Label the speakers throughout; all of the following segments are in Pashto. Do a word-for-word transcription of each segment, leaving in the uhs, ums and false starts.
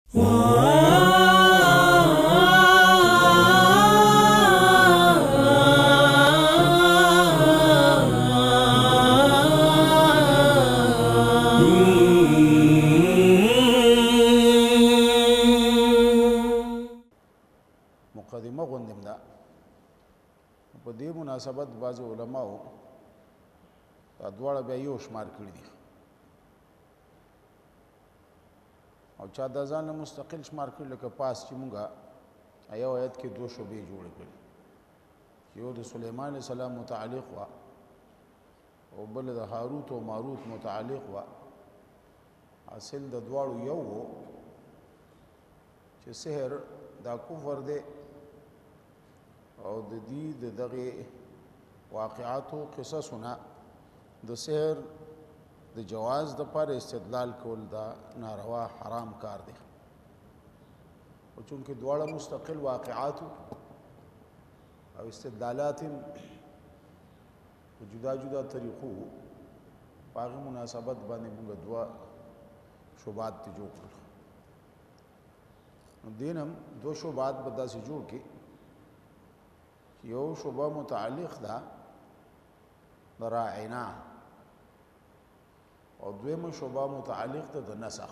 Speaker 1: مقدمه غوندم ده په دې مناسبت بعض علماء دا دواړه بیا یو شمار کړی دي او چا د ځان مستقل شمار کړل لکه پاس چې مونږه ایو آیت کې دوه شوبې جوړ کړل یو د سليمان عليه السلام متعلق وا او بل د هاروت او ماروت متعلق وا اصل د دواړو یو چې سحر دا کفر دی او د دې د دغه واقعاتو قصصونه د سحر د جواز د پر استدلال کول دا ناروا حرام کار دی او چونکه دواړه مستقل واقعات او استدلالات جدا جدا طریقو په مناسبت باندې موږ دوا شوبات ته جوړ کړل نو دینم دو شوبات بدا سے جوړ کې یو شوبه متعلق ده راعنا او دویمه شوبه متعلق ده د نسخ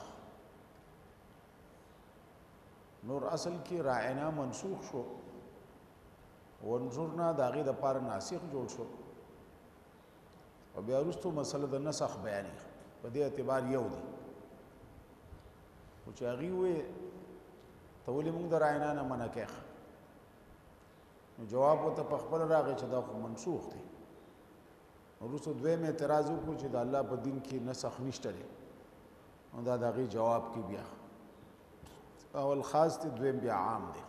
Speaker 1: نور اصل کې راعنا منسوخ شو ونظرنا داغه د پار ناسخ جوړ شو او بیا وروسته مسله د نسخ بیانې په دې اعتبار یو دی او چې هغه وې تولې موږ د راعنا نه منع کړ نو جواب وته په خپل راغی چې دا منسوخ دی وروسته دویم اعتراض وکړو چې د الله په دین کې نسخ نشته دی نو دا دغه جواب کې بیا اول خاص دی دویم بیا عام دی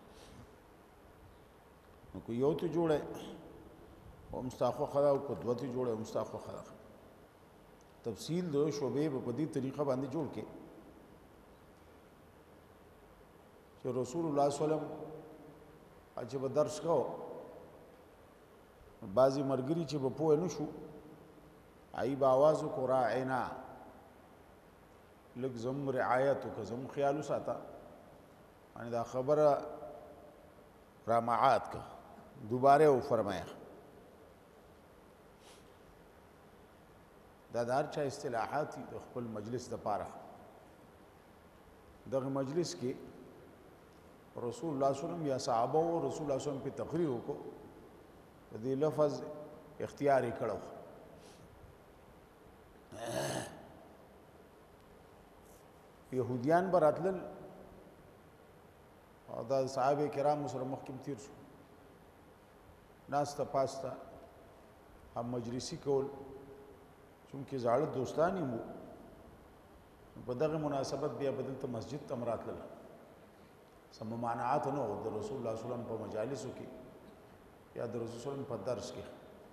Speaker 1: نو کو یو ته جوړه او مستاخو خدا او کو دوه ته جوړه مستاخو خدا تفصیل دو شوبې په دې طریقه باندې جوړ کې چې رسول الله صلی الله علیه وسلم چې به درس کو بعضی مرګري چې به پوه نه شو ای به आवाज کو راعنا لک زم رعایت کو زم خیال وساته ان دا خبره رامعات کا دوباره و فرمایا دا دار چا اصطلاحات د خپل مجلس د پاره دغه مجلس کې رسول الله صلی الله علیه وسلم یا صحابه او رسول الله صلی الله علیه وسلم په تقریر وکړو دې لفظ اختیاري کړو يهوديان براتل او دا صحابه کرام سره محکم تیر شو ناس ته پاستا هم مجلسی کول چونکه زاړه دوستانی مو په دغه مناسبت بیا بدل ته مسجد ته مراتل سم ممانعات نو د رسول الله صلی الله علیه وسلم په مجالسو کې یا د رسول الله په درس کې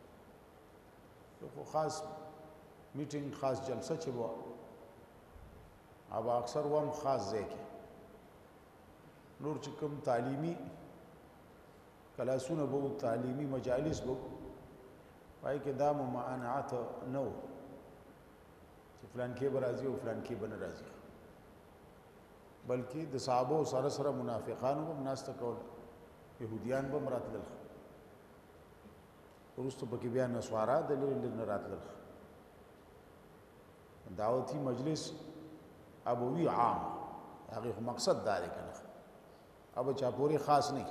Speaker 1: یو خاص میټینګ خاص جلسه چې وو او اکثر وم خاص ځای کې نور چې کوم تعلیمي کلاسونه وو تعلیمي مجالس وو پای کې دا ممانعات نو چې فلان کې برازي او فلان کې بن راځي بلکې د صحابه سره سره منافقانو هم ناس ته کول يهوديان به مراتل ورستو پکې بیا نسوارا د لری نه راتل دعوتی مجلس ابوی عام هغه مقصد دا دی کنه اب چا پوری خاص نه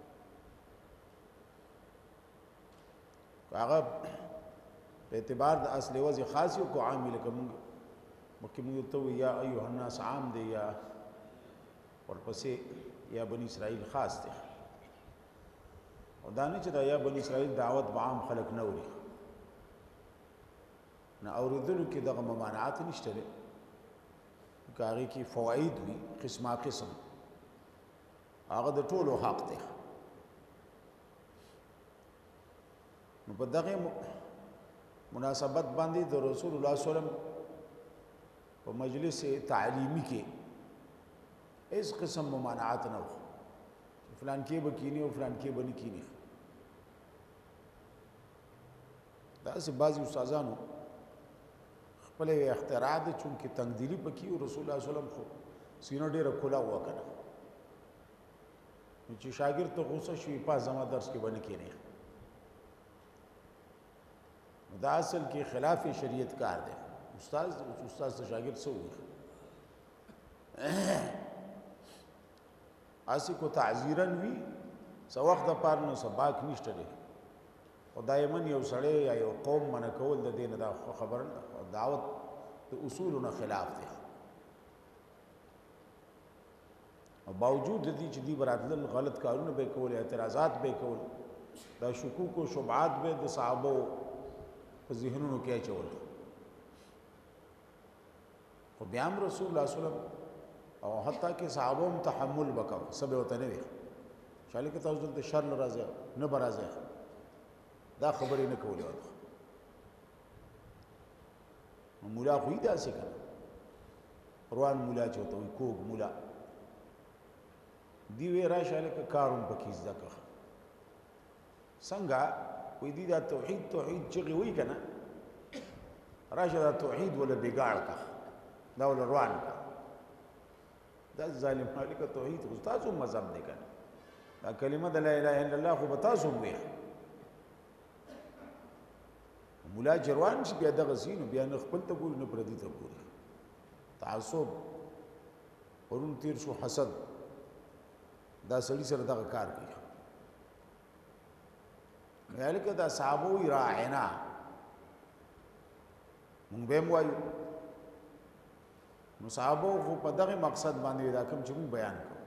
Speaker 1: هغه په اعتبار د اصل وځي خاص یو کو عامل کوم مکه موږ ته یا ایه الناس عام دی یا ورپسې یا بنی اسرائیل خاص دی او دا نه چې دا یا بنی اسرائیل دعوت به عام خلق نه وري نه اوریدلو کې دغه ممانعات نشته لري کاری کې فواید وي قسمه قسم هغه د ټولو حق دی نو په دغه مناسبت باندې د رسول الله صلی الله علیه وسلم په مجلس تعلیمی کې اس قسم ممانعات نه و فلان کې به کینی او فلان کې به نه کینی دا سه بعضی استادانو خپل اختراع د چونکه تنګدلی پکې او رسول الله صلی الله علیه وسلم خو سینه ډیره کلا وکړه چې شاګرد ته غوسه شي په زما درس کې باندې کېنه دا اصل کې خلاف شریعت کار دی استاد استاد ته شاګرد څه وایي اسی کو تعذیرا وی سو وخت د پاره نو سباق نشته دی خدایمن یو سړی یا یو قوم من کول د دین دا خبر دعوت د اصولونو خلاف دی او باوجود د دې چې دی براتل غلط کارونه به کول اعتراضات به کول دا شکوک او شبهات به د صحابه په ذهنونو کې اچول خو بیا هم رسول الله صلی الله علیه وسلم او حتی کې صحابه هم تحمل وکاو سبه وته نه وي شاله کې تاسو د شر راځي نه برازي دا خبرې نه کولې وته مولا خو دا څه کړه روان مولا چوته وي کوګ مولا دی وی را شاله کې کاروم پکې ځکه څنګه وې دي دا توحید توحید چې وی کنه راشه دا توحید ولا بګاړ کا دا ول روان کا دا ظالم مالک توحید استاد مذهب دی کنه دا کلمه د لا اله الا الله خو بتاسو وی مولا جروان چې بیا دغه زینو بیا نه خپل ته ګور نه پردي ته ګور تعصب ورون تیر شو حسد دا سړي سره دغه کار کوي مالک دا صحابو راعنا مونږ به موایو نو صحابو خو په دغه مقصد باندې دا کوم چې مونږ بیان کوو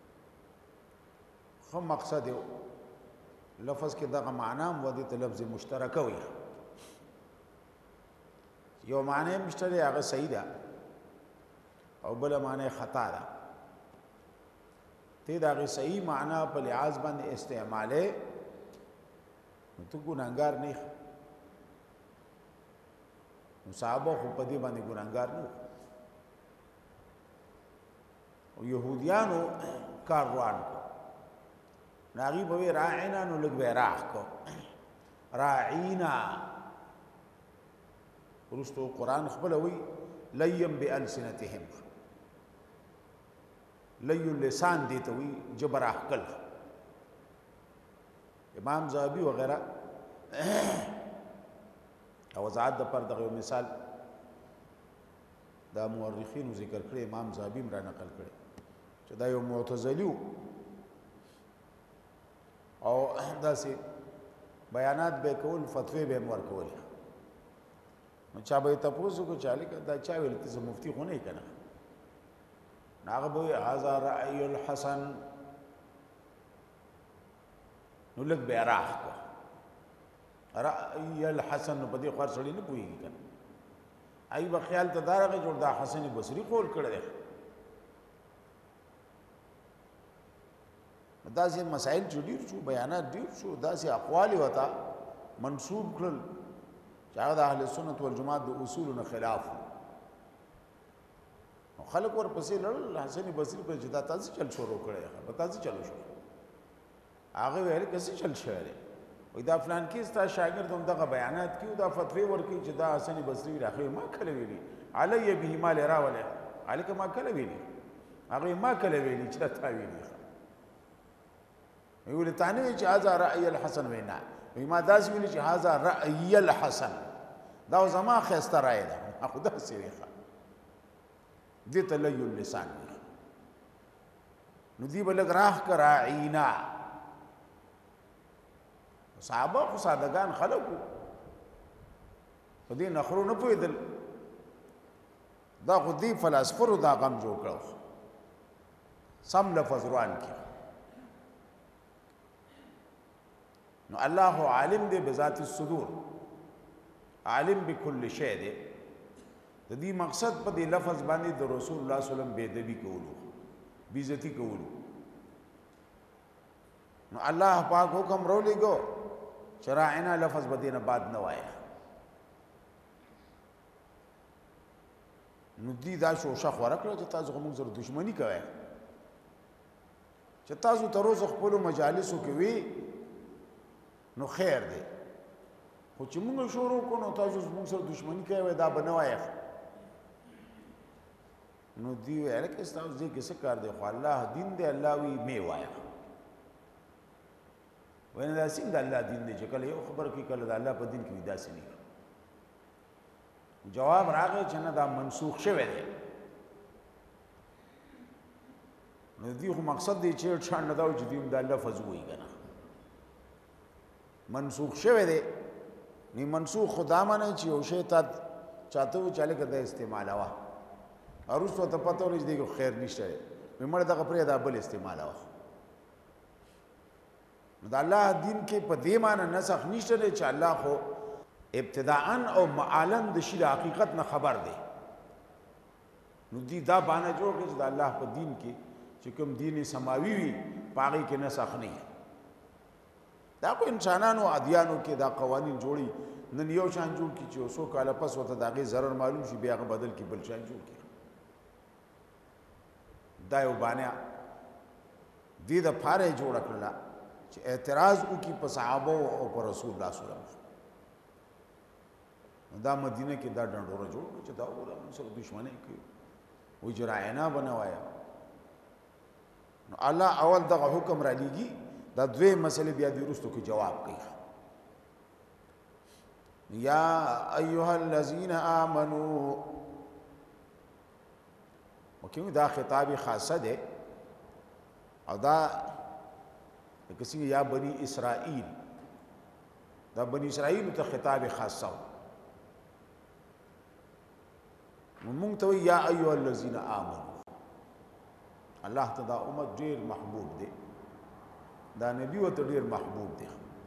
Speaker 1: خو مقصد یو لفظ کې دغه معنا هم ودی ته لفظ مشترک وي یو معنی مشترک هغه صحیح ده او بل معنی خطا ده ته دا غي صحیح معنا په لحاظ باندې استعماله نو ته ګناګار نه نو صحابه خو په دې باندې ګناګار نه او يهوديانو کار روان کو ناغي به راعینا نو لګ به راخ کو راعینا ورستو قران خپل وی لیم بالسنتهم لي اللسان دي ته وی جبر احکل امام زاهبي وغيرها او وضاحت د پر دغه مثال دا مورخین ذکر کړی امام زاهبي مرا نقل کړی چې دا یو معتزلی او داسې بیانات به کول فتوی به مور کول نو چا به تاسو کو چاله دا چا ویل ته مفتی خو نه کنا ناغه به هاذا رأي الحسن نو لګ به راح کو رأي الحسن په دې خور سړی نه پويږي کنه ای په خیال ته دارغه جوړ دا حسن بصری قول کړی دا سي مسائل جوړیر شو بیانات ډیر شو دا سي اقوال وتا منسوب کړل چې د اهل سنت والجماعت د اصولونو خلاف خلق ور پسې لړل حسن بصری په جدا تاسو چل شروع کړی په تاسو چلو شو هغه ویل کسي چل شوی وای دا فلان کې ستا شاګرد هم دغه بیانات کیو دا فتوی ورکی چې دا حسن بصری راخه ما کله ویلی علی به مال راوله علی ما کله ویلی هغه ما کله ویلی چې تا ویلی ویل تانه چې هاذا رأي الحسن وینا وی ما داس ویلی چې هاذا رأي الحسن دا زما خسته راي ده خدا سریخه دې ته لي اللسان نو دی بلګ راخ کرا عینا صحابه خو سادهګان خلقو په دې نخرو نه پوهېدل دا خو دې فلسفرو دا غم جوړ کړو سم لفظ روان کې نو الله عالم دې بذات الصدور عالم بكل شيء دې د دې مقصد په دې لفظ باندې د رسول الله صلی الله علیه وسلم بے ادبی کولو بے عزتی کولو نو الله پاک حکم رو لګو شرائنا لفظ بدینه بعد نه وای نو دې دا شو شخ ورکړه چې تاسو کوم سره دښمنی کوي چې تاسو تر اوسه خپل مجالسو کې وی نو خیر دی خو چې موږ شروع کوو تاسو موږ سره دښمنی کوي دا بنوای نو دی ویل کې ستاسو دې کې څه کار دی خو الله دین دی الله وی می وایا وینه دا څنګه الله دین دی چې کله یو خبر کې کله د الله په دین کې داسې نه جواب راغی چې نه دا منسوخ شوی دی نو دی خو مقصد دی چې څنګه نه دا چې دی د الله لفظ وایي کنه منسوخ شوی دی نی منسوخ خدا معنی چې یو شی ته چاته و چاله کده استعمال وا ارسو ته پته ولې دی خیر نشته مې دغه پرې دا بل استعمال وا نو د الله دین کې په دې معنی نسخ نشته چې الله خو ابتداءً او معالاً د شی د حقیقت نه خبر دی نو دی دا باندې جوړ کړي چې د الله په دین کې چې کوم دین سماوي وي پاغي کې نسخ نه دا کو انسانانو ادیانو کې دا قوانین جوړي نن یو شان جوړ کی چې اوسو کاله پس وته داغه ضرر معلوم شي بیا بدل کی بل شان جوړ کی دا یو باندې دې د فاره جوړ کړل چې اعتراض وکي په صحابه او په رسول الله صلی الله علیه وسلم دا مدینه کې دا ډنډوره جوړ چې دا وګوره سره دښمنه کوي وې جراینا بنوایا نو الله اول دغه حکم را لېږي دا دوی مسئله بیا دی رستو کې جواب کوي یا ایها الذین آمنو وکیو دا خطاب خاصه ده او دا کسی یا بنی اسرائیل دا بنی اسرائیل ته خطاب خاصه مونږ ته یا ایها الذین آمنو الله ته دا امت ډیر محبوب دی دا نبی وته ډیر محبوب دی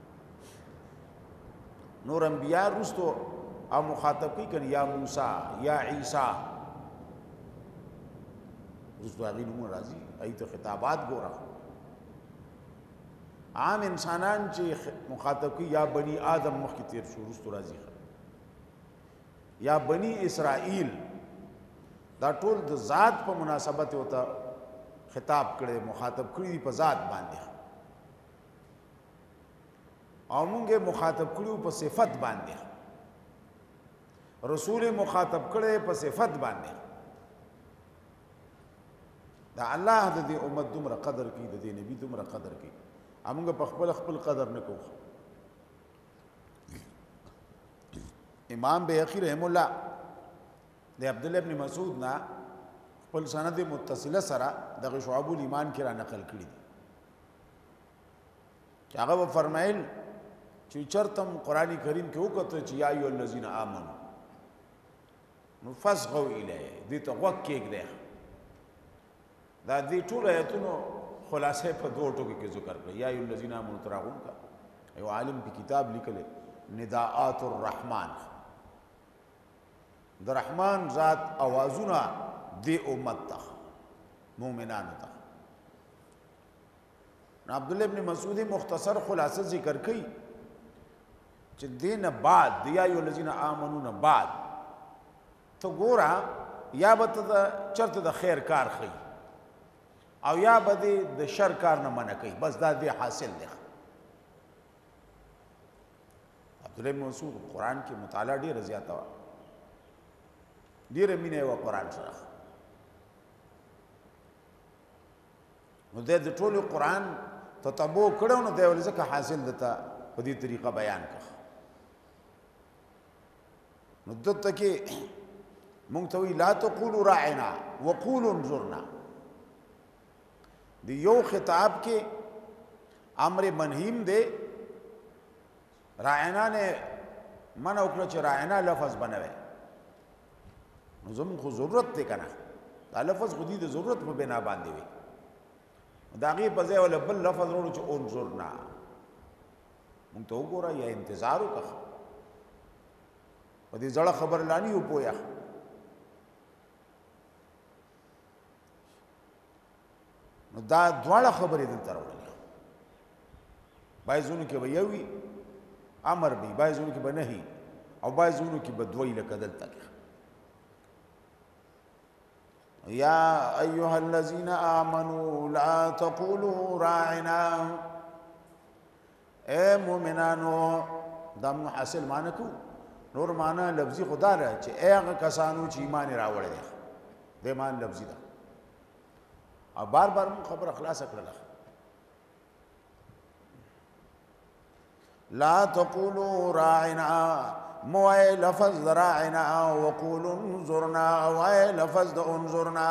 Speaker 1: نور انبیاء رستو او مخاطب کی کن یا موسی یا عیسی رستو هغه نوم راځي ایت خطابات ګورا عام انسانان چې مخاطب کی یا بنی آدم مخ کی تیر شو رستو راځي یا بنی اسرائیل دا ټول د ذات په مناسبت ہوتا خطاب کړي مخاطب کړي په ذات باندې او مونږه مخاطب کړو په صفت باندې رسول مخاطب کړي په صفت باندې دا الله د دې امت دومره قدر کوي د دې نبی دومره قدر کوي موږ په خپل خپل قدر نه کوو امام بیهقی رحم الله د عبد الله ابن مسعود نا خپل سند متصله سره د شعب الایمان کې را نقل کړي چې هغه فرمایل چې چرتم قرآن کریم کې وکړه چې یا ایو الذین آمنو نو فصغوا الیه دې ته وګ کېږي دا دې ټول آیتونو خلاصه په دوه ټکو کې ذکر کړی یا ایو الذین آمنو تراغون کا یو عالم په کتاب لیکل نداءات الرحمن د رحمان ذات اوازونه دی امت ته مؤمنانو ته عبد الله ابن مسعود مختصر خلاصه ذکر کړي چې دین بعد یا ایو الذین آمنو نه بعد تو ګورا یا به چرته د خیر کار خي او یا به د شر کار نه منع کوي بس دا دی حاصل دی عبد الله بن مسعود قرآن کې مطالعه ډیره زیاته و ډیره مینه و قرآن سره نو د ټولو قرآن تتبع کړو نو دی ولې ځکه حاصل دته په دې طریقه بیان کړ نو دته کې مونږ ته وی لا تقولوا راعنا وقولوا انظرنا دی یو خطاب کې امر منهیم دی راعنا نه من او کړ چې راعنا لفظ بنوي نو زموږ خو ضرورت دی کنه دا لفظ خو دې د ضرورت په بنا باندې وي دا غي په ځای ول بل لفظ ورو چې انظرنا مونږ ته وګوره یا انتظار وکړه په دې ځړه خبر لانی و پویا نو دا دواړه خبرې دلته راوړل بایزونو کې به یوي امر به بایزونو کې به نهي او بایزونو کې به دوی لکه دلته یا ایها الذین آمنوا لا تقولوا راعنا اے مومنانو دم حاصل معنی کو نور معنی لفظی خدا رہا چھے اے اغا کسانو چی ایمان راوڑ دے د ایمان لفظي ده او بار بار مون خبر اخلاص کړل لا تقولوا راعنا موای لفظ راعنا وقولوا انظرنا وای لفظ د انظرنا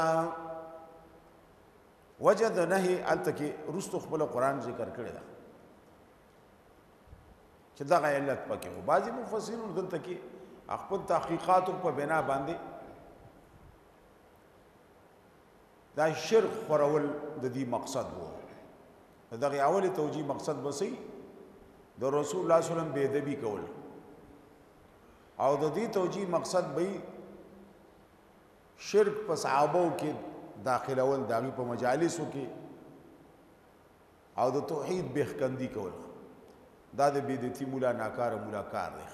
Speaker 1: وجد نهي التکی رستو خپل قران ذکر کړی دا چې دا علت پکې و بعضی مفسرون دلته کې خپل تحقیقات په بنا باندې دا شرک خورول د دې مقصد وو دا اولی توجیه مقصد بسې د رسول الله صلی الله علیه وسلم بے ادبی کول او د دې توجیه مقصد به شرک په صحابو کې داخل اول داغي په مجالسو کې او د توحید بهکندی کول دا د بدعتي مولا ناکار مولا کار دی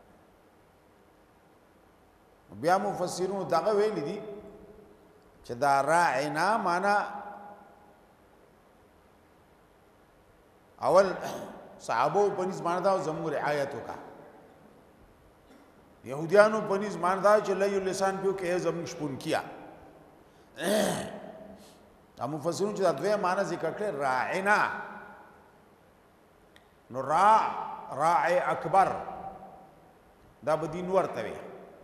Speaker 1: بیا مفسرون دغه ویل دي چې دا راعنا معنا اول صحابو پنځ معنا دا زموږ رعایت وکا يهوديانو پنځ معنا دا چې لې لسان په کې زموږ شپون کیا دا مفسرون چې دا دوه معنا ذکر کړي راعنا نو را راعي اکبر دا بدین ورته وي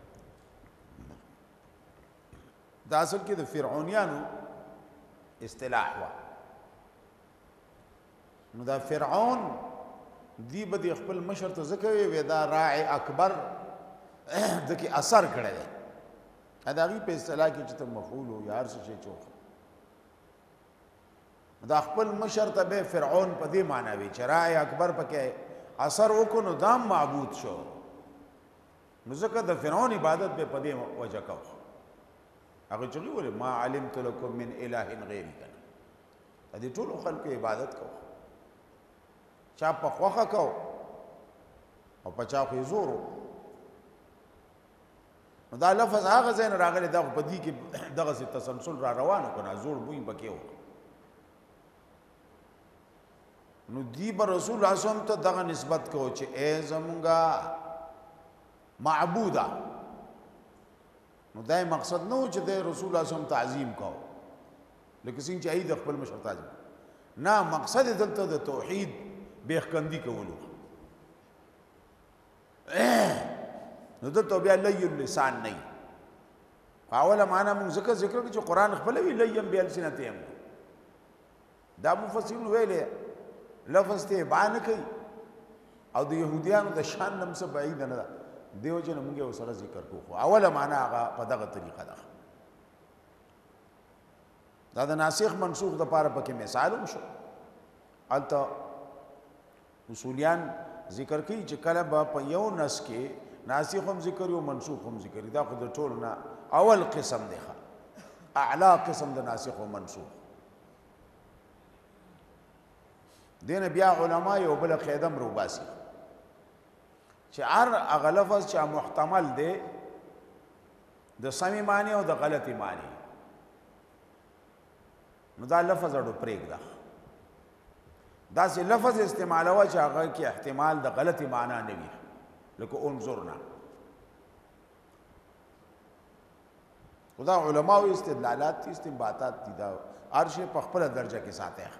Speaker 1: دا اصل کې د فرعونیانو اصطلاح وا نو دا فرعون دی به خپل مشر ته ذکر وي دا راعي اکبر د کی اثر کړي دا غي په اصطلاح کې چې ته مفعول او یار څه شي چوک دا خپل مشر ته به فرعون په دې معنی وی چې راعي اکبر پکې اثر وکړو دام معبود شو نو ځکه د فرعون عبادت به په دې وجه کو هغه چلی وله ما علمت لكم من اله غیری کنه دې ټول خلق عبادت کو چا په خوخه کو او په چا خو زورو دا لفظ هغه زین راغلی دا په دې کې دغه تسلسل را روانو کنه زور بوې بکیو نو دی بر رسول الله صلی الله علیه وسلم ته دغه نسبت کو چې اے زمونږه معبودا نو دا مقصد نو چې د رسول الله صلی الله علیه وسلم تعظیم کو لکه څنګه چې اې د خپل مشر تعظیم نه مقصد دلته د توحید بیخکندی کولو نو دلته بیا لې لسان نه اوله معنا موږ ذکر ذکر چې قران خپل وی لیم بیا لسنتهم دا مفسرون ویلې لفظ ته باندې کوي او د يهوديانو د شان نم څخه بعید نه ده دیو جن موږ سره ذکر کوو اوله معنا هغه په دغه طریقه ده دا د ناسخ منسوخ د پاره پکې مثال هم شو الته اصولیان ذکر کوي چې کله په یو نس کې ناسخ هم ذکر یو منسوخ هم ذکر دا خو د ټول نه اول قسم دی اعلی قسم د ناسخ او منسوخ دین بیا علما یو بل قیدم رو باسی چې هر هغه لفظ چې محتمل دی د سمې معنی او د غلطی معنی نو دا لفظ اړو پرېږده دا سي لفظ استعمالوه چې هغه کې احتمال د غلطی معنی نه وي لکه انظرنا خدا علماء استدلالات دي استنباطات دي دا ارشه په خپل درجه کې ساتي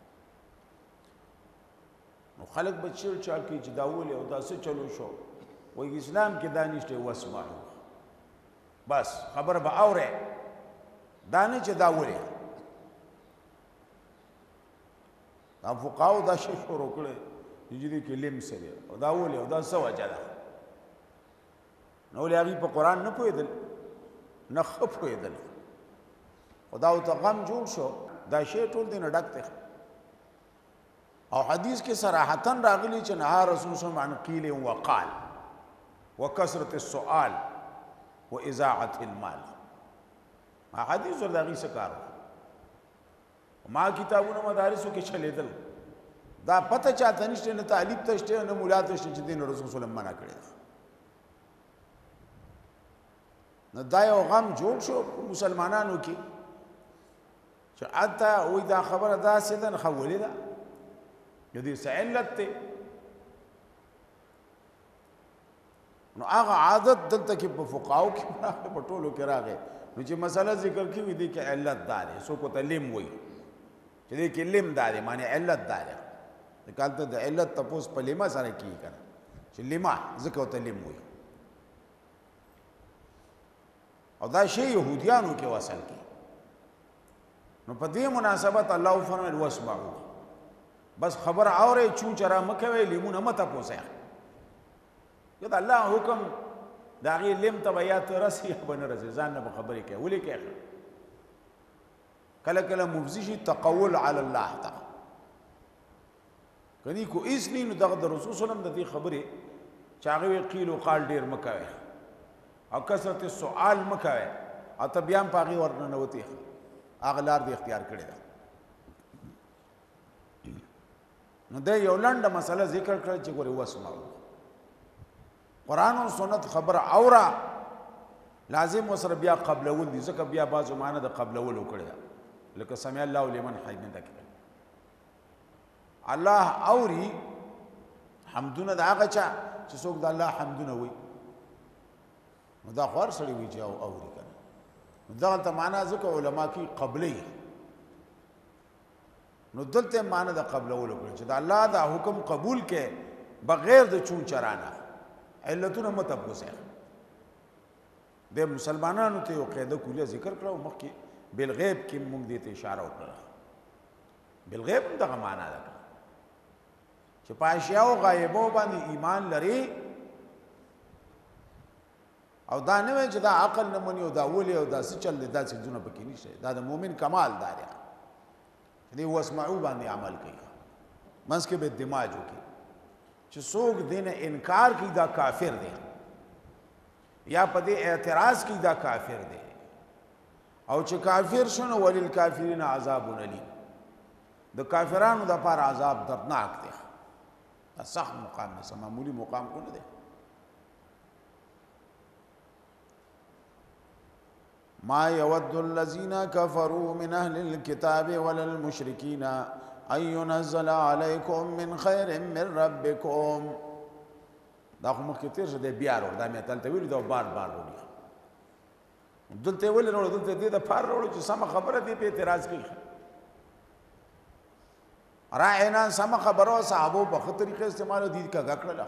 Speaker 1: نو خلق بچیر چال کې چې داول او داسې چلو شو وای اسلام کې دانشته واسمعو بس خبر به اوره دانه چې داوله دا فقاو دا شی شروع کړي چې دې کې لم سره او داول او دا سو اجازه نو لري په قران نه پوهیدل نه خپوهیدل خدا او ته غم جوړ شو دا شی ټول دې نه ډکته او حدیث کې صراحتن راغلی چې نه رسول صلی الله علیه وسلم قیل وقال وکثرت السؤال واذاعه المال حدیث ورغی سکار ما کتابونه مدارسو کې چلیدل دا پته چاته نشته نه تعلیب تشته نه مولا تشته چې دین رسول صلی الله علیه وسلم منع کړی نه دا یو غم جوړ شو مسلمانانو کې چې اته وې دا خبره دا سیدن خولې ده دې سعلت ته نو هغه عادت دلته کې په فقاو کې په ټولو کې راغی نو چې مسله ذکر کیږي دي کې علت دار سو کو تلیم وای چې دې کې لم دار معنی علت دار کالته د علت تپوس په لما سره کیږي کنه چې لما ذکر تلیم وای او دا شی يهوديانو کې وصل کی نو په دې مناسبت الله فرمایي واسمعوا بس خبر اوره چون چرا مکوي لیمونه مت پوسه یدا الله حکم داغي لم تبيات رسي بن رسي ځان نه خبرې کوي ولي کوي کله کله مفزي شي تقول على الله تعالی کني کو اسني نو دغه رسول صلی الله علیه وسلم د دې خبرې چاغه قیل او قال ډیر مکوي او کثرت السؤال مکوي او ته بیا پاغي ورنه نوتی اغلار دی اختیار کړی دا نو د یو لنډه مسله ذکر کړ چې ګوري واسمعوا قرآن او سنت خبر اورا لازم وسره بیا قبل اول دي ځکه بیا بازو معنی د قبل اول وکړي لکه سمع الله لمن حمده کې الله اوري حمدونه دا هغه چا چې څوک د الله حمدونه وي نو دا خور سړي وي چې اوري کنه دا ته معنا ځکه علما کې قبلي نو دلته معنا د قبل اول وکړي چې د الله دا حکم قبول کې بغیر د چون چرانه علتونه متبوسه د مسلمانانو ته یو قاعده کلیه ذکر کړو مخکې بالغیب کې موږ دې ته اشاره وکړه بالغیب دغه معنا ده چې پاشیا او غایبو باندې ایمان لري او دا نه وي چې دا عقل نه مني او دا ولي او دا څه چل دي دا څه دونه پکې نشته دا د مؤمن کمال دی دې واسمعوا باندې عمل کوي منځ کې به دماغ وکړي چې څوک دین انکار کی دا کافر دی یا په دې اعتراض کی دا کافر دی او چې کافر شنو ولل کافرین عذاب الیم د کافرانو د پر عذاب دردناک دی دا سخت مقام نه معمولی مقام کو نه دی ما يود الذين كفروا من اهل الكتاب ولا المشركين ان ينزل عليكم من خير من ربكم دا خو مخکې تیر شه دی بیا وروړه دا مې تلته ویلي دا بار بار وروړي دلته یې ولې وروړه دلته دې د پار وروړو چې سمه خبره دی په اعتراض کوي راینا سمه خبره صحابو په ښه طریقې استعمال دي کږه کړله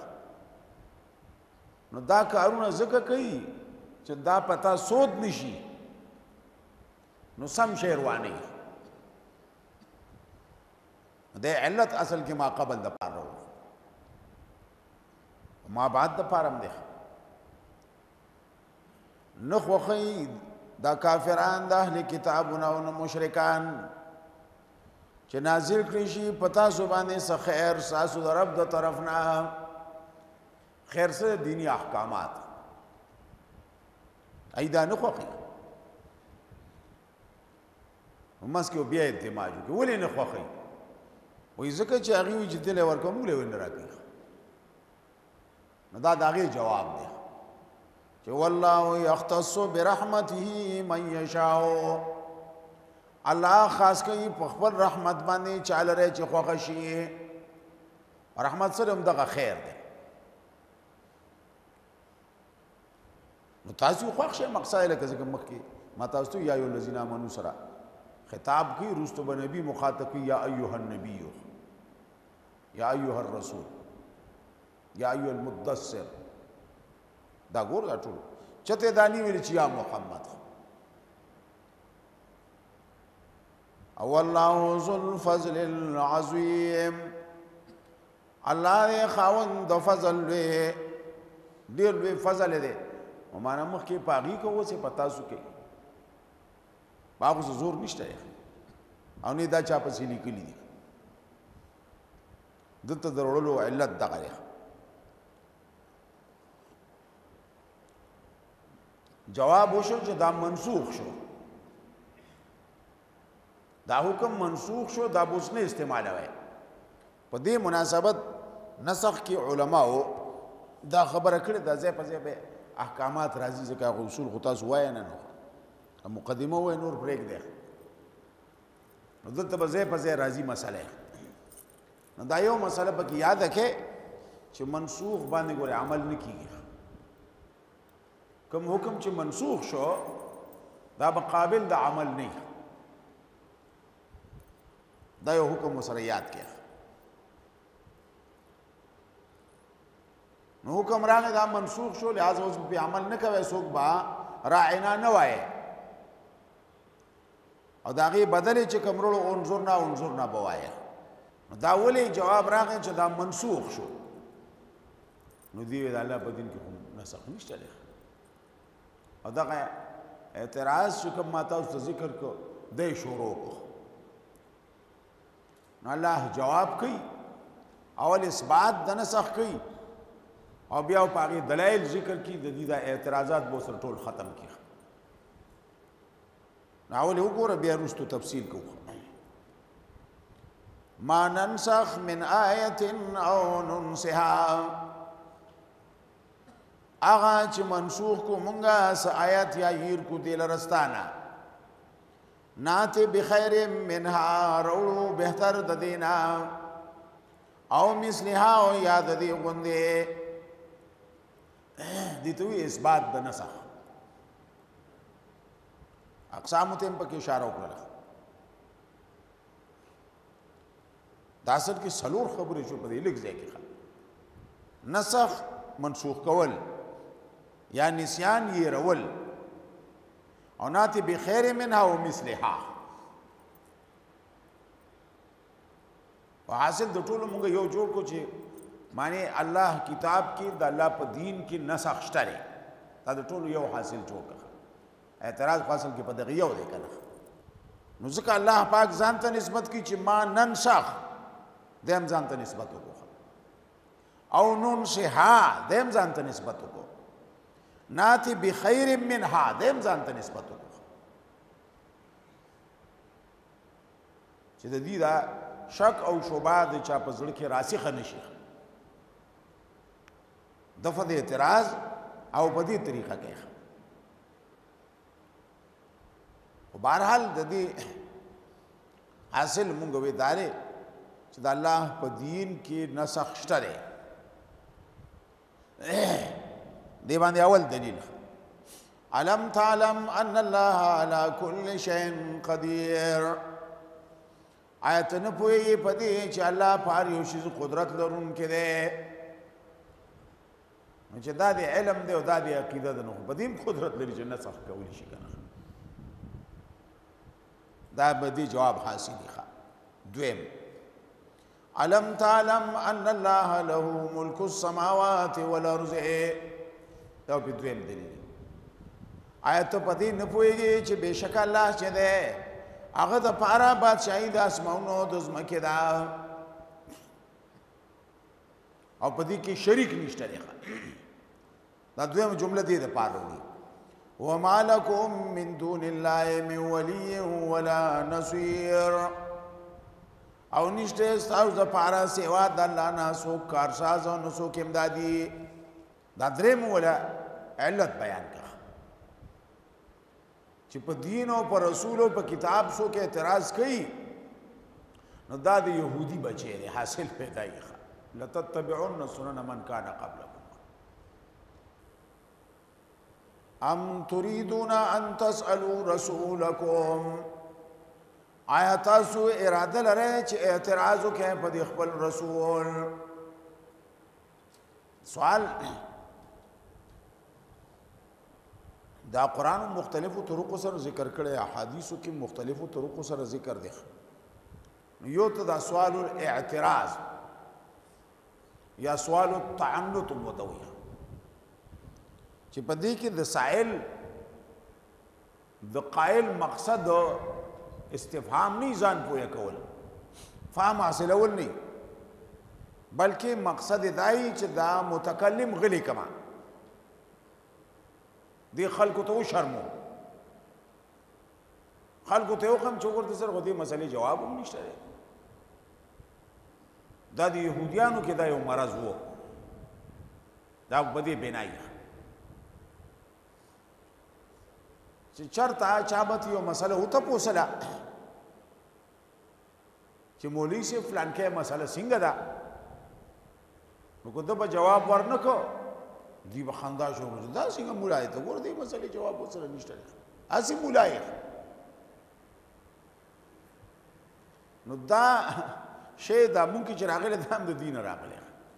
Speaker 1: نو دا کارونه ځکه کوي چې دا پتا سود نشي نو سم شیروانی د علت اصل کې ما قبل د پاره ما بعد د پارم دی نخوخی دا کافران د اهل کتابونه او مشرکان چې نازل کړي شي پتا سو باندې څه خیر ساسو د رب د طرفنا خیر سره دینی احکامات ایدا نخوخی ومس کې بیا اعتماد کوي ولې نخوخی وای ځکه چې هغه وی چې دل ورکوم له ونه راکې نو دا داغه جواب دی چې والله یختص برحمته من یشاء الله خاص کوي په خپل رحمت باندې چاله رې چې خوښ شي رحمت سره هم دغه خیر دی نو تاسو خوښ شئ مقصد لکه څنګه مخکې ما تاسو یا ایو الذین آمنو سره خطاب کی رستو بنبی مخاطب کی یا ایوہ النبی یا ایوہ الرسول یا ایوہ المدثر دا گور دا ټول چته دانی ویل چې یا محمد او الله ذو الفضل العظیم الله خاوند د فضل له ډیر لوی فضل دی او معنا مخ کې پاغي کو څه پتا سو کې باغ زور نشته او نه دا چا په سلی کلی دي دته درولو علت دغه جواب وشو چې دا منسوخ شو دا حکم منسوخ شو دا بوس نه استعمال وای په دې مناسبت نسخ کې علماو دا خبره کړې دا ځای په ځای به احکامات راځي ځکه اصول خو تاسو وای نه نو مقدمه وای نور بریک دی نو دلته به ځای په ځای راځي مسله نو دا یو مسله پکې یاد کړئ چې منسوخ باندې ګوره عمل نه کیږي کوم حکم چې منسوخ شو دا به قابل د عمل نه دا یو حکم سره یاد کړه نو حکم راغی دا منسوخ شو لہذا اوس په عمل نه کوي څوک با راعنا نه وای او دا غي بدل چې کومرو انظرنا انظرنا بوایا دا ولې جواب راغی چې دا منسوخ شو نو دی د الله په دین کې نسخ نشته او دا اعتراض چې کوم ماته اوس ذکر کو د شروع کو نو الله جواب کوي اول اثبات د نسخ کوي او بیا په هغه دلایل ذکر کی د دې د اعتراضات به سره ټول ختم کی اول وګوره بیا وروسته تفصیل کوو ما ننسخ من آیه او ننسها اغا چې منسوخ کو مونږه س آیات یا ير کو دل رستانا ناته بخیر منها رو بهتر د دینا او مثلها او یاد دی غوندې دي ته اثبات د نسخ اقسام ته په کې اشاره وکړه دا اصل کې سلور خبرې شو په دې لږ ځای کې نسخ منسوخ کول یا نسیان یې رول او ناتی بخیر منها و مثلها و حاصل د ټولو مونږ یو جوړ کو چې معنی الله کتاب کې د الله په دین کې نسخ شته دا د ټولو یو حاصل جوړ کړه اعتراض حاصل کې په دغه یو دی کنه نو ځکه الله پاک ځان ته نسبت کی چې ما ننسخ دیم ځان ته نسبت وکړه او ننسها دیم ځان ته نسبت وکړه ناتی بخیر منها دیم ځان ته نسبت وکړه چې د دې دا شک او شبهه د چا په زړه کې راسخه نشي دغه د اعتراض او په دې طریقه کې او بهرحال د دې حاصل مونږ وې دارې چې د الله په دین کې نسخ شته دی باندې اول دلیل علم تعلم ان الله على كل شيء قدير آیت نه پوي پدې چې الله پر یو شی قدرت لرونکی دی چې دا د علم دی او دا د عقیده ده نو په دې قدرت لري چې نسخ کولی شي کنه دا به دې جواب حاصل دی دویم علم تعلم ان الله له ملك السماوات والارض دا په دویم دلیل آیت په دې نه پويږي چې بشک الله چې ده هغه د پاره بادشاہي د اسمانونو د زمکه دا او په دې کې شریک نشته دی دا دویم جمله دې د پاره دی وما لكم من دون الله من ولي ولا نصير او نشته تاسو د پاره سیوا د الله نه سو کارساز او نو څوک امدادي دا دریم ولا علت بیان کړه چې په دین او په رسول او په کتاب سو کې اعتراض کوي نو دا د يهودي بچي دی حاصل پیدا یې لتتبعون سنن من كان قبلكم ام تريدون ان تسالوا رسولكم آیا تاسو اراده لرئ چې اعتراض وکړئ په خپل رسول سوال دا قرآن مختلفو طرقو سره ذکر کړي احادیثو کې مختلفو طرقو سره ذکر دي یو ته دا سوال الاعتراض یا سوال التعنت متوي چې په دې کې د سائل د قائل مقصد استفهام نه ځان پوهه کول فهم حاصلول نه بلکې مقصد دای چې دا متکلم غلی کما دی خلکو ته شرمو خلکو ته کوم چې ورته سره غوډي مسلې جواب هم نشته دا د يهوديانو کې دا یو مرض وو دا بدی بنای چې چرته چابت یو مسله وته پوسلا چې مولوی سے فلان کې مسله څنګه ده نو کو ته جواب ورنکو دی بخندا شو دا څنګه مولا ته ور دې مسلې جواب وسره نشته اسی مولای نو دا شی دا مونږ چې راغلی دا هم د دین راغلی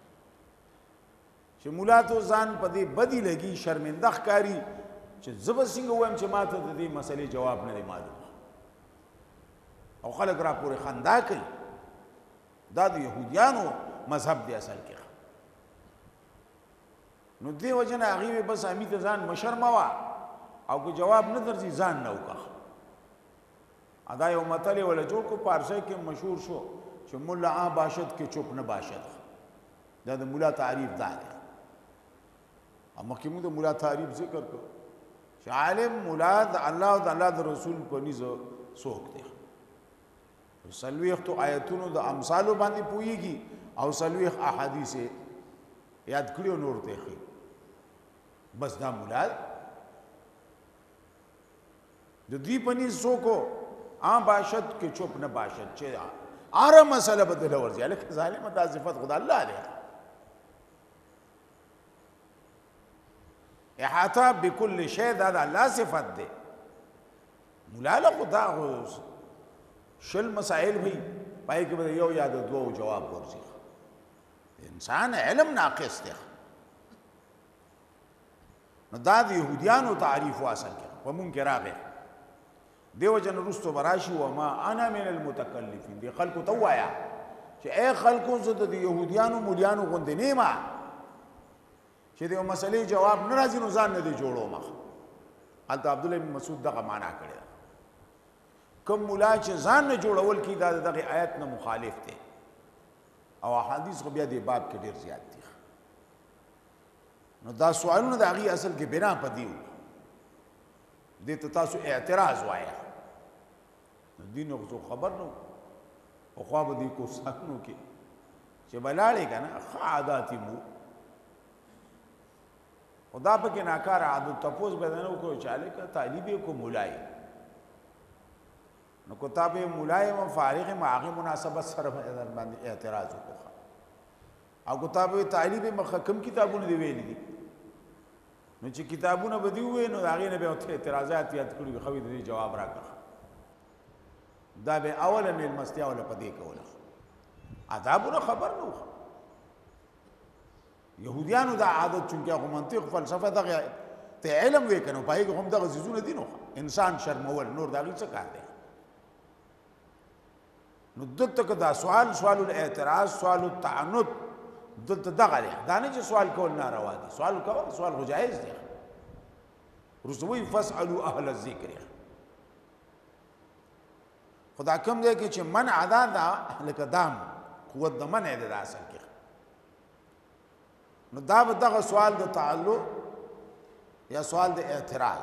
Speaker 1: چې مولا ته ځان په دې بدی لګي شرمنده ښکاري چې زه به څنګه ووایم چې ما ته د دې مسلې جواب نه دی معلوم او خلک را پورې خندا کوي دا د یهودیانو مذهب دی اصل کې نو دې وجه نه هغې بس امي ته ځان مشرموه او که جواب نه درځي ځان نه وکړه دا یو متل یې وله جوړ کړو پارسی کې مشهور شو چې ملا آ باشد کې چپ نه باشد دا د ملا تعریف دا دی او مخکې موږ د ملا تعریف ذکر کړو چې عالم ملا د الله او د الله د رسول په نیزه څوک دی څلوېښتو آیتونو د امثالو باندې پوهېږي او څلوېښت احادیث یې یاد کړي او نور ته یې ښي بس دا ملا د دوی په نیز څوک آ باشد کې چپ نه باشد چې هره مسله به دله ورځي هلکه ظالمه دا صفت خو د الله دی احاطه بكل شی دا د الله صفت دی ملا له خو دا شل مسائل وي پای کې به یو یا د دوو جواب ورځي انسان علم ناقص دی نو دا د یهودیانو تعریف اصل کې په مونږ کې راغی دیو جن رستو براشي وما انا من المتکلفین دی خلکو ته وایا چې اے خلکو زه د یهودیانو مولیانو غوندې نه یم چې د یو مسلې جواب نه راځي نو ځان نه دی جوړوم هلته عبدالله بن مسعود دغه معنا کړې کوم مولا چې ځان نه جوړول کی دا دغه آیت نه مخالف دی او احادیث خو بیا دې باب کې ډېر زیات دي نو دا سوالونه د هغې اصل کې بنا په دي وو دې ته تاسو اعتراض وایه دې نو خو خبر نه پخوا به دې کوستانو کې چې به لاړې که نه ښه عادات یې مو خو دا پکې ناکاره عادت تپوس به نه وکړو چې هلکه طالب یې کو مولا یې نو که تا به مولا یم فارغ یم هغې مناسبت سره در باندې اعتراض وکړو او که تا به طالب یم کوم کتابونه دې ویلي دي نو چې کتابونه به دې ووایي نو د هغې نه به ورته اعتراضات یاد کړي وي ښه وي د دې جواب راکړه دا به اوله مېلمستیا وله په دې کوله آدابونه خبر نه وو یهودیانو دا عادت چونکې هغو منطق فلسفه دغه ته علم وی که نو په هغې کې هم دغه څیزونه دي نو انسان شرمول نور د هغې څه کار دی نو دلته که دا سوال سوال الاعتراض سوال التعنت دلته دغه دی دا نه چې سوال کول ناروا دي سوال کول سوال خو جایز دی وروسته وایي فاسألو اهل الذکر خو دا کوم دی کې چې منع دا دا لکه دام قوت د منع دی دا اصل کې نو دا به دغه سوال د تعلق یا سوال د اعتراض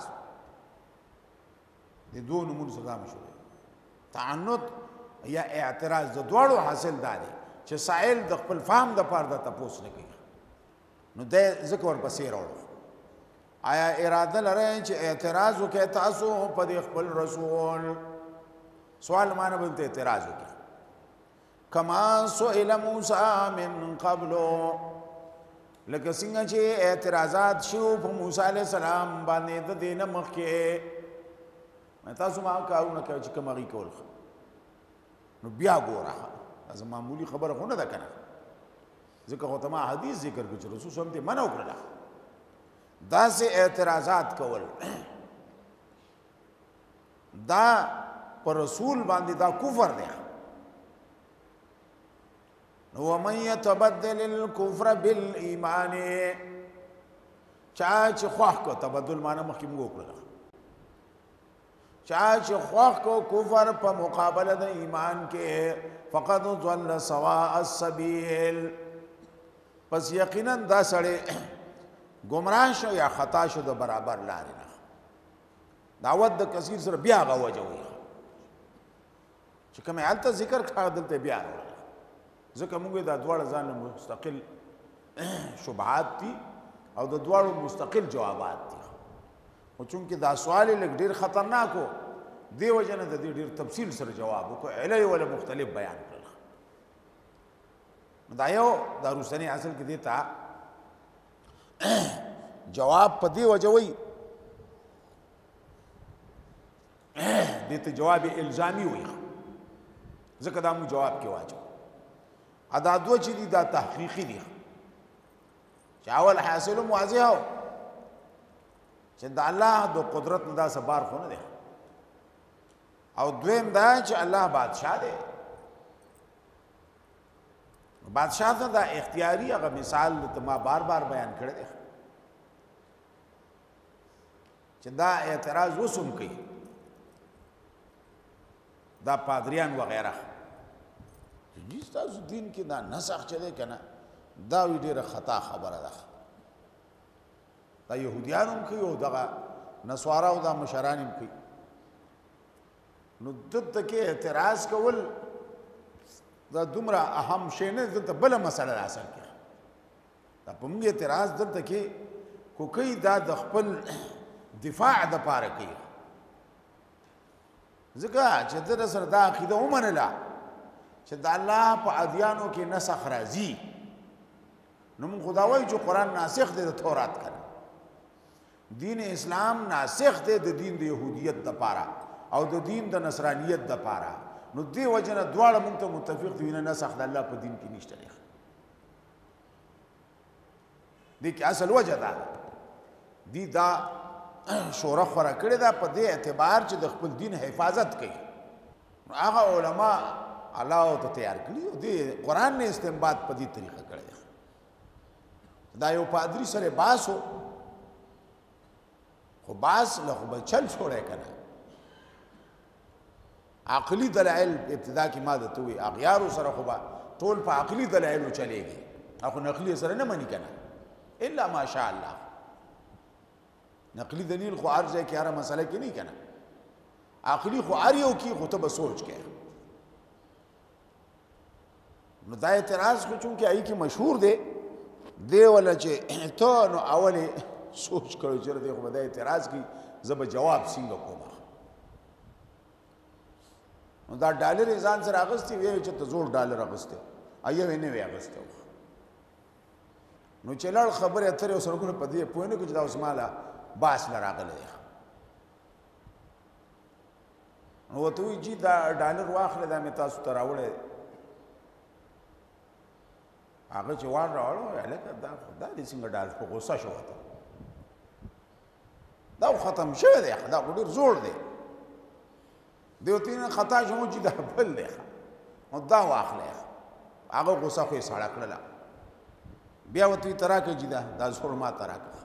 Speaker 1: د دوو نومونو سره دا مشهور دی تعنت یا اعتراض د دواړو حاصل دا دی چې سائل د خپل فهم د پاره د تپوس نه کوي نو د ذکر ورپسې راوړو آیا اراده لرئ چې اعتراض وکړئ تاسو په د خپل رسول سوال معنی به اعتراض وکړئ کما سئل موسی من قبلو لکه څنګه چې اعتراضات شو په موسی علیه السلام باندې د دې نه مخکې تاسو ما کارونه کوئ چې کوم هغې کول نو بیا ګوره از معمولی خبره خو نه ده که نه ځکه خو ته ما حدیث ذکر کړو چې رسول صلی الله منع وکړله داسې اعتراضات کول دا په رسول باندې دا کفر دی نو ومن یتبدل الکفر بالایمان چا چې خوښ کو تبدل معنی مخکې موږ وکړله چا چې خوښ کو کفر په مقابله د ایمان کې فقد ضل سواء السبیل پس یقینا دا سړی گمراه شو یا خطا شو د برابر لارې نه دعوت د کثیر سره بیا هغه وجه وي چې کومې هلته ذکر کړه دلته بیا راوړه ځکه موږ دا دواړه ځان مستقل شبهات دي او د دواړو مستقل جوابات دي خو چونکې دا سوال یې لږ ډېر خطرناک و دې وجه نه د دې ډېر تفصیل سره جواب وکړو علې وله مختلف بیان کړل دا یو دا روسنی اصل کې دې ته جواب په دې وجه وایي دې ته جواب الزامي وي ځکه دا مو جواب کې واچو ادا دوه چې دي دا تحقیقي دي چې اول حاصل واضح هو چې د الله د قدرت نه دا سبار خو نه دی او دویم دا چې الله بادشاہ دی بادشاہ ته دا اختیاري هغه مثال ته ما بار بار بیان کړی دی چې دا اعتراض وسوم کوي دا پادریان وغیرہ جی تاسو دین کې دا نسخ چلے کنه دا وی ډیره خطا خبره ده دا يهوديان هم کوي او دغه نسوارا او دا مشران هم کوي نو دته کې اعتراض کول دا دومره اهم شی نه دته بل مسله اصل کې دا په موږ اعتراض دته کې کو کوي دا د خپل دفاع د پاره کوي ځکه چې د سره دا عقیده ومنله چې د الله په ادیانو کې نسخ راځي نو موږ خدا وایي چې قرآن ناسخ دی د تورات کنه دین اسلام ناسخ دی د دین د یهودیت د پاره او د دین د نصرانیت د پاره نو دی وجنه دواړه موږ ته متفق دي نه نسخ د الله په دین کې نشته دی دې کې اصل وجه دا دی دا شورا خورا کړی دا په دې اعتبار چې د خپل دین حفاظت کوي هغه علما الله ته تیار کړی او دې قرآن نه استنباط په دې طریقه کړی دا یو پادری سره باسو خو باس له خو چل چھوڑے کنه عقلی دلائل ابتدا کی ماده توي اغیار سره خو با ټول په عقلی دلائل چلےږي اخو نقلی سره نه منی کنه الا ماشاء الله نقلی دلیل خو ارزه کې هر مسله کې نه کنه عقلی خو اړیو کې خو ته سوچ کې نو دا اعتراض خو چون کې آی کې مشهور دی دی ولا چې ته نو اوله سوچ کړو چې دغه خو دا اعتراض کی زب جواب څنګه کوم نو دا ډالر ځان سره اغستی وی چې ته زوړ ډالر اغسته ایو نه وی اغسته نو چې لړ خبره اترې سره کو په دې پوینه کې چې دا اوسماله باس لراغله نو ته وی چې دا ډالر واخله دا مې تاسو ته راوړل هغه چې وار راوړل الکه دا دا دې څنګه ډالر په غوسه شو دا ختم شوی دی دا ډیر زوړ دی دیوتین خطا شو چې دا بل دی او دا واخله هغه غوسه خو یې ساړه کړله بیا وته ترا کې چې دا دا زوړ ما ترا کې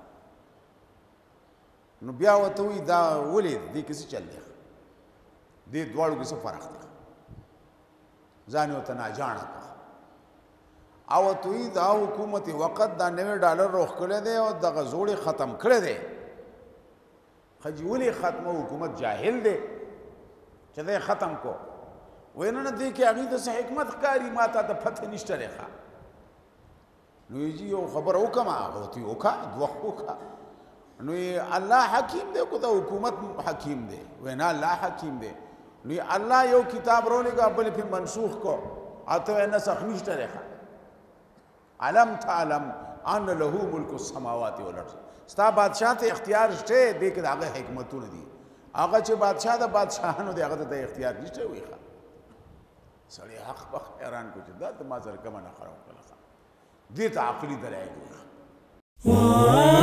Speaker 1: نو بیا وته وی دا ولې دې کیسه چل دی دې دواړو کې څه فرق دی ځان یو ته نه جاڼه او ته دا حکومت وقت دا نوې ډالر روخ کړی دی او دغه زوړې ختم کړی دی خجولی ختمه حکومت جاهل دی چې دا ختم کو وینه نه دی کې هغه د حکمت کاری ماته د فتح نشته لري نو یی یو خبر وکما غوتی وکا دوه وکا نو الله حکیم دی کو دا حکومت حکیم دی وینا الله حکیم دی نو الله یو کتاب رولېګا بل په منسوخ کو اته نه سخ نشته لري علم تعلم ان له ملک السماوات والارض ستا بادشاہ ته اختیار شته دې کې هغه حکمتونه دي هغه چې بادشاہ د بادشاهانو دی هغه ته اختیار نشته وي سړی حق په حیران کو چې دا ته ما سره کومه نه خراب کړه دې ته عقلي دلایل